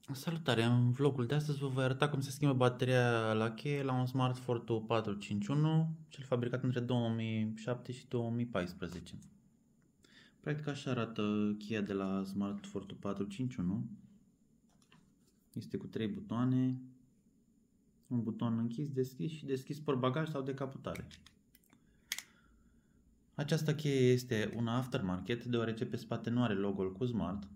Salutare! În vlogul de astăzi vă voi arăta cum se schimbă bateria la cheie la un Smart Fortwo 451, cel fabricat între 2007 și 2014. Practic așa arată cheia de la Smart Fortwo 451. Este cu 3 butoane, un buton închis, deschis și deschis portbagaj sau decapotare. Această cheie este una aftermarket, deoarece pe spate nu are logo-ul cu Smart.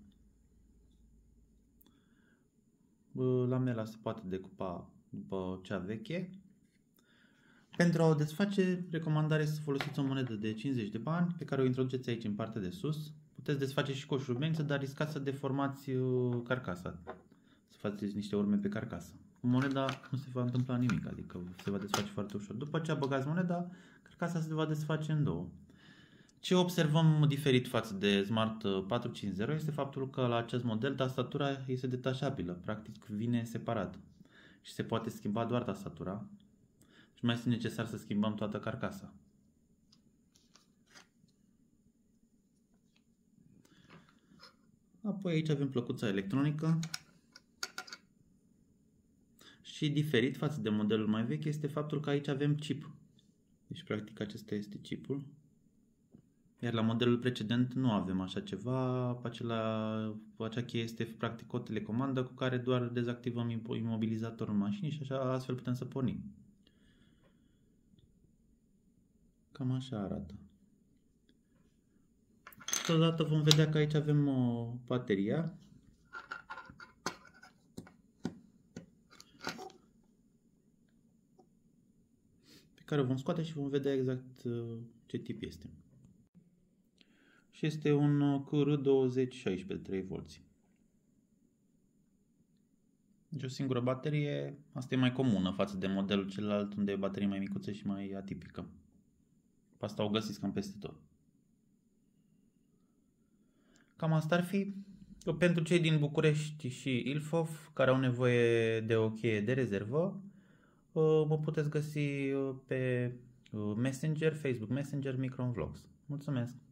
Lamela se poate decupa după cea veche. Pentru a o desface, recomandarea este să folosiți o monedă de 50 de bani pe care o introduceți aici în partea de sus. Puteți desface și cu o șurubeniță, dar riscați să deformați carcasa, să faceți niște urme pe carcasă. Cu moneda nu se va întâmpla nimic, adică se va desface foarte ușor. După ce băgați moneda, carcasa se va desface în două. Ce observăm diferit față de Smart 450 este faptul că la acest model tastatura este detașabilă, practic vine separat și se poate schimba doar tastatura și mai este necesar să schimbăm toată carcasa. Apoi aici avem plăcuța electronică și diferit față de modelul mai vechi este faptul că aici avem chip. Deci practic acesta este chipul. Iar la modelul precedent nu avem așa ceva, acea cheie este practic o telecomandă cu care doar dezactivăm imobilizatorul mașinii și așa astfel putem să pornim. Cam așa arată. Totodată vom vedea că aici avem bateria. Pe care o vom scoate și vom vedea exact ce tip este. Și este un QR2016 de 3V. Deci o singură baterie, asta e mai comună față de modelul celălalt unde e baterie mai micuță și mai atipică. Pe asta o găsiți cam peste tot. Cam asta ar fi. Pentru cei din București și Ilfov care au nevoie de o cheie de rezervă, mă puteți găsi pe Messenger, Facebook Messenger, Micron Vlogs. Mulțumesc!